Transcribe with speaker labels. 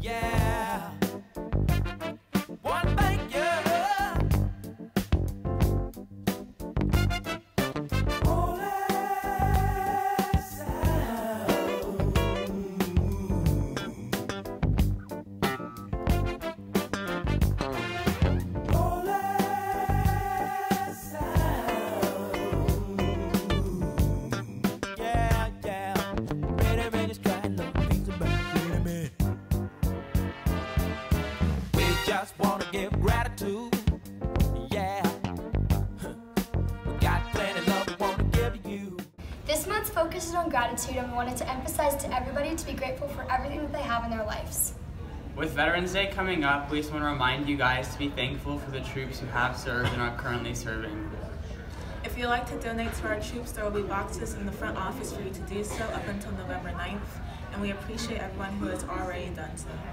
Speaker 1: Yeah. One thank you. Just wanna give gratitude, yeah. We got plenty of love we wanna give you.
Speaker 2: This month's focus is on gratitude, and we wanted to emphasize to everybody to be grateful for everything that they have in their lives.
Speaker 3: With Veterans Day coming up, we just want to remind you guys to be thankful for the troops who have served and are currently serving.
Speaker 4: If you'd like to donate to our troops, there will be boxes in the front office for you to do so up until November 9th, and we appreciate everyone who has already done so.